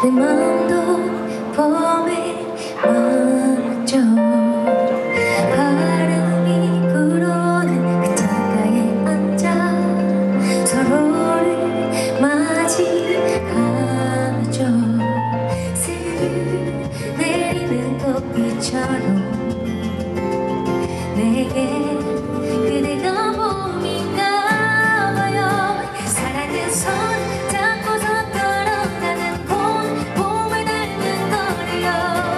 내 마음도 봄에 맞죠. 바람이 불어오는 그 창가에 앉아 서로를 맞이하죠. 스르르 내리는 꽃비처럼 내게 그대가 봄인가 봐요. 사랑은 손 잡고서 걸어가는 봄을 닮은 거리요.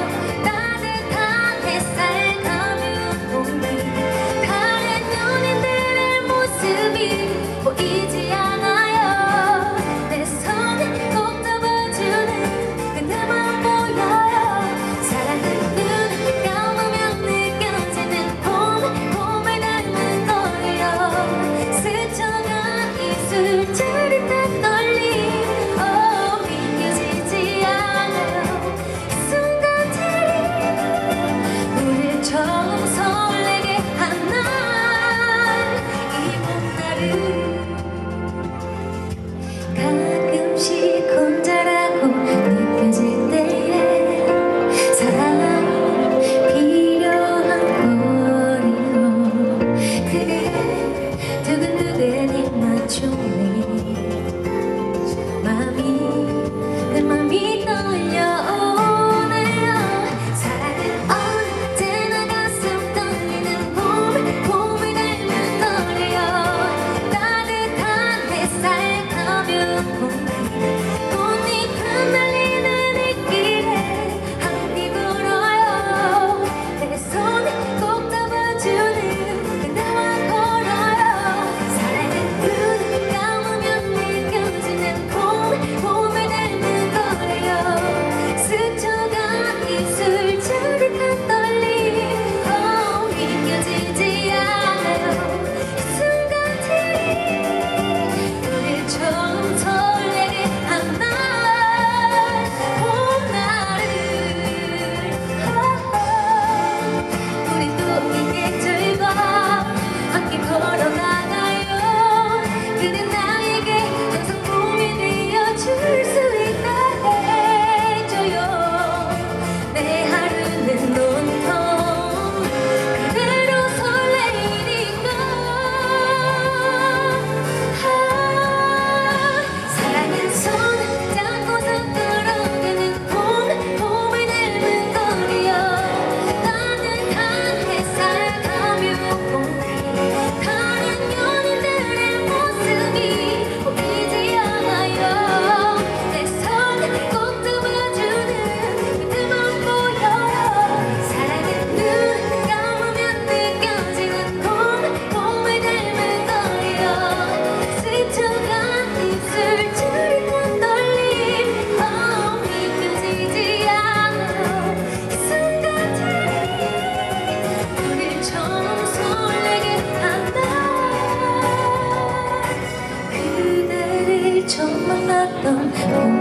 따뜻한 햇살 가벼운 공기 다른 연인들의 모습이 보이지 않아요. 내 손을 꼭 잡아주는 그대만 보여요. 사랑은 눈을 감으면 느껴지는 봄을 닮은 거리요. 스쳐간 입술 짜릿한 떨림 믿겨지지 않아요. 이 순간들이 우릴 처음 설레게 한 날, 이 봄날은 가끔씩 혼자라고 느껴질 때에 사랑이 필요한 거리요. 그대 두근두근 입맞춤에 내 맘이 떨려오네요. 사랑은 언제나 가슴 떨리는 봄을 닮은 거리요. 따뜻한 햇살 가벼운 공기 꽃잎 흩날리는 이 길에 함께 걸어요. 내 손을 꼭 잡아주는 그대와 걸어요. 사랑은 눈을 감으면 느껴지는 봄을 닮은 거리요. 스쳐간 입술 짜릿한 떨림 믿겨지지 않아요. 이 순간들이 우릴 처음 설레게 한 날, 봄날은 우리 또 이 계절과 함께 걸어나가요. 그대 나에게 항상 봄이 되어줄 수 있다 해줘요. 내 하루는 온통 그대로 설레이니까. 사랑은 손을 잡고서 걸어가는 봄을 닮은 거리요. 따뜻한 햇살 가벼운 공기 다른 연인들의 모습이 보이지 않아요. 내 손을 꼭 잡아주는 그대만 보여요. 사랑은 눈을 감으면 느껴지는 봄을 닮은 거리요. 스쳐간 입술 짜릿한 떨림 믿겨지지 않아요. 이 순간들이 우릴 처음 설레게 한 날, 그대를 처음 만났던